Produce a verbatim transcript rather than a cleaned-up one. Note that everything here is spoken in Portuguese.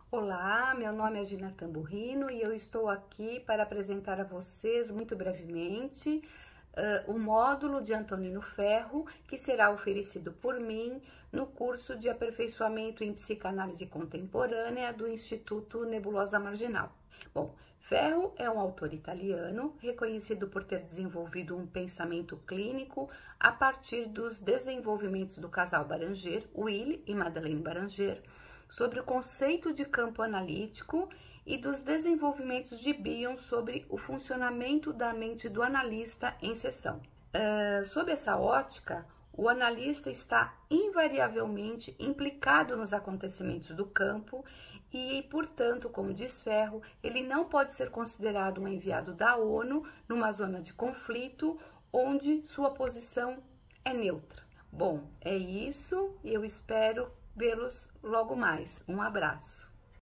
Olá, meu nome é Gina Tamburrino e eu estou aqui para apresentar a vocês, muito brevemente, uh, o módulo de Antonino Ferro, que será oferecido por mim no curso de aperfeiçoamento em psicanálise contemporânea do Instituto Nebulosa Marginal. Bom, Ferro é um autor italiano reconhecido por ter desenvolvido um pensamento clínico a partir dos desenvolvimentos do casal Baranger, Will e Madeleine Baranger, sobre o conceito de campo analítico e dos desenvolvimentos de Bion sobre o funcionamento da mente do analista em sessão. Uh, sob essa ótica, o analista está invariavelmente implicado nos acontecimentos do campo e, portanto, como diz Ferro, ele não pode ser considerado um enviado da ONU numa zona de conflito onde sua posição é neutra. Bom, é isso e eu espero vê-los logo mais. Um abraço.